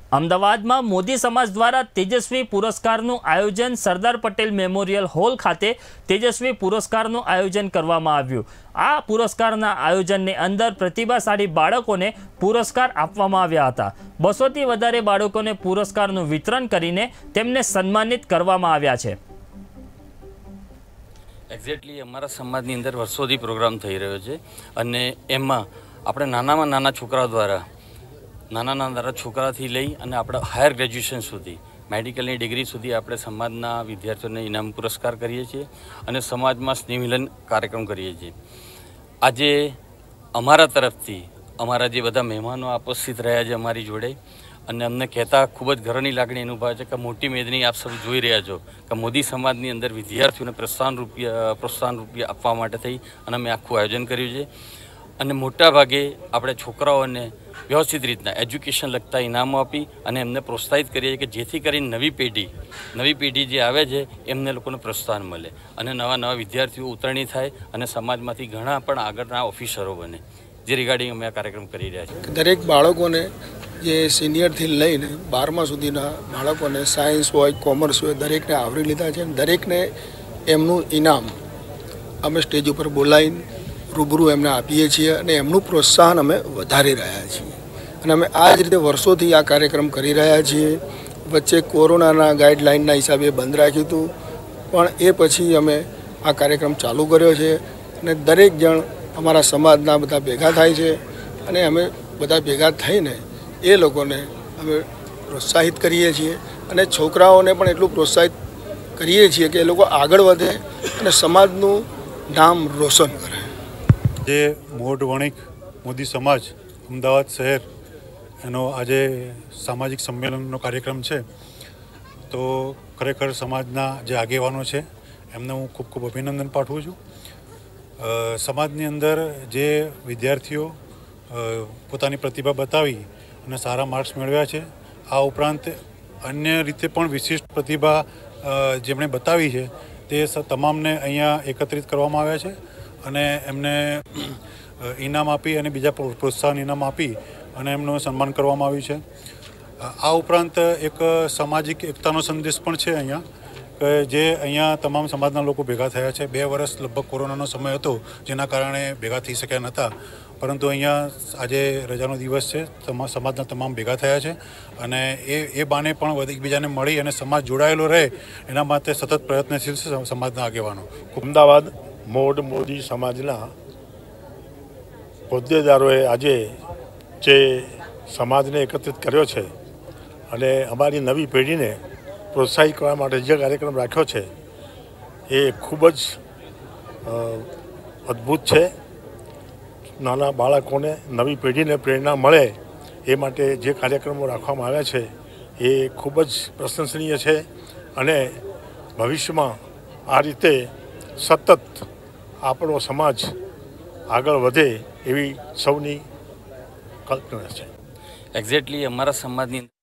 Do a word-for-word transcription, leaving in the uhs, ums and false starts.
અમદાવાદમાં મોદી સમાજ દ્વારા તેજસ્વી પુરસ્કારનું આયોજન સરદાર પટેલ મેમોરિયલ હોલ ખાતે તેજસ્વી પુરસ્કારનું આયોજન કરવામાં આવ્યું। આ પુરસ્કારના આયોજનની અંદર પ્રતિભાશાળી બાળકોને પુરસ્કાર આપવામાં આવ્યા હતા। બસોથી વધારે બાળકોને પુરસ્કારનું વિતરણ કરીને તેમને સન્માનિત કરવામાં આવ્યા છે। એક્ઝેક્ટલી અમારા સમાજની અંદર વર્ષોથી પ્રોગ્રામ થઈ રહ્યો છે અને એમાં આપણે નાનામાં નાના છોકરાઓ દ્વારા નાના નાના છોકરાથી લઈ અને આપણે હાયર ગ્રેજ્યુએશન સુધી મેડિકલની ડિગ્રી સુધી આપણે સમાજના વિદ્યાર્થીઓને ઇનામ પુરસ્કાર કરીએ છીએ અને સમાજમાં સ્નેહમિલન કાર્યક્રમ કરીએ છીએ। આજે અમારા તરફથી અમારા જે બધા મહેમાનો ઉપસ્થિત રહ્યા છે અમારી જોડે અને અમને કહેતા ખૂબ જ ગર્વની લાગણી અનુભવે છે કે મોટી મેદની આપ સૌ જોઈ રહ્યા છો કે મોદી સમાજની અંદર વિદ્યાર્થીઓને પ્રોત્સાહન રૂપિયા પ્રોત્સાહન રૂપિયા આપવા માટે થઈ અને અમે આખું આયોજન કર્યું છે અને મોટા ભાગે આપણે છોકરાઓને વ્યવસ્થિત રીતના એજ્યુકેશન લગતા ઇનામો આપી અને એમને પ્રોત્સાહિત કરીએ કે જેથી કરીને નવી પેઢી નવી પેઢી જે આવે છે એમને લોકોને પ્રોત્સાહન મળે અને નવા નવા વિદ્યાર્થીઓ ઉતરણી થાય અને સમાજમાંથી ઘણા પણ આગળના ઓફિસરો બને, જે રિગાર્ડિંગ અમે આ કાર્યક્રમ કરી રહ્યા છીએ। દરેક બાળકોને જે સિનિયરથી લઈને બારમા સુધીના બાળકોને સાયન્સ હોય કોમર્સ હોય દરેકને આવરી લીધા છે। દરેકને એમનું ઇનામ અમે સ્ટેજ ઉપર બોલાવીને રૂબરૂ એમને આપીએ છીએ અને એમનું પ્રોત્સાહન અમે વધારી રહ્યા છીએ અને અમે આ જ રીતે વર્ષોથી આ કાર્યક્રમ કરી રહ્યા છીએ। વચ્ચે કોરોનાના ગાઈડલાઇનના હિસાબે બંધ રાખ્યું હતું પણ એ પછી અમે આ કાર્યક્રમ ચાલુ કર્યો છે અને દરેક જણ અમારા સમાજના બધા ભેગા થાય છે અને અમે બધા ભેગા થઈને એ લોકોને અમે પ્રોત્સાહિત કરીએ છીએ અને છોકરાઓને પણ એટલું પ્રોત્સાહિત કરીએ છીએ કે એ લોકો આગળ વધે અને સમાજનું નામ રોશન કરે। જે મોઢ વણિક મોદી સમાજ અમદાવાદ શહેર એનો આજે સામાજિક સંમેલનનો કાર્યક્રમ છે, તો ખરેખર સમાજના જે આગેવાનો છે એમને હું ખૂબ ખૂબ અભિનંદન પાઠવું છું। સમાજની અંદર જે વિદ્યાર્થીઓ પોતાની પ્રતિભા બતાવી અને સારા માર્ક્સ મેળવ્યા છે, આ ઉપરાંત અન્ય રીતે પણ વિશિષ્ટ પ્રતિભા જેમણે બતાવી છે તે તમામને અહીંયા એકત્રિત કરવામાં આવ્યા છે અને એમને ઇનામ આપી અને બીજા પ્રોત્સાહન ઇનામ આપી અને એમનું સન્માન કરવામાં આવ્યું છે। આ ઉપરાંત એક સામાજિક એકતાનો સંદેશ પણ છે અહીંયા કે જે અહીંયા તમામ સમાજના લોકો ભેગા થયા છે। બે વર્ષ લગભગ કોરોનાનો સમય હતો જેના કારણે ભેગા થઈ શક્યા નહોતા, પરંતુ અહીંયા આજે રજાનો દિવસ છે, સમાજના તમામ ભેગા થયા છે અને એ એ બાને પણ એકબીજાને મળી અને સમાજ જોડાયેલો રહે એના માટે સતત પ્રયત્નશીલ છે સમાજના આગેવાનો। અમદાવાદ મોઢ મોદી સમાજના હોદ્દેદારોએ આજે જે સમાજને એકત્રિત કર્યો છે અને અમારી નવી પેઢીને પ્રોત્સાહિત કરવા માટે જે કાર્યક્રમ રાખ્યો છે એ ખૂબ જ અદ્ભુત છે। નાના બાળકોને નવી પેઢીને પ્રેરણા મળે એ માટે જે કાર્યક્રમો રાખવામાં આવ્યા છે એ ખૂબ જ પ્રશંસનીય છે અને ભવિષ્યમાં આ રીતે સતત આપણો સમાજ આગળ વધે એવી સૌની કલ્પના છે। એક્ઝેક્ટલી અમારા સમાજની